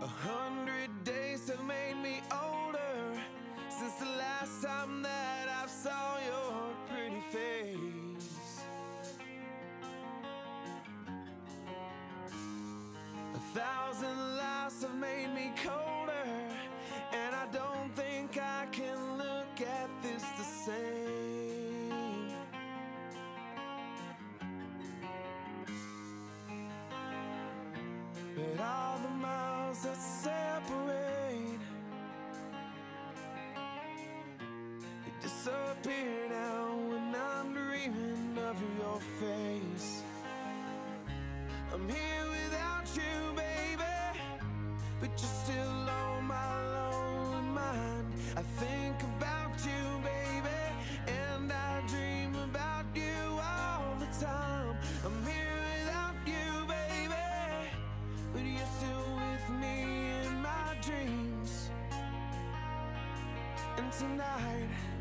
100 days have made me older since the last time that I saw your pretty face. 1,000 lives have made me colder, and I don't think I can look at this the same. But all the miles that separate, they disappear now when I'm dreaming of your face. I'm here without you, baby, but you're still on my lonely mind. I think about you, baby, and I dream about you all the time. I'm here without you, baby, but you're still with me in my dreams. And tonight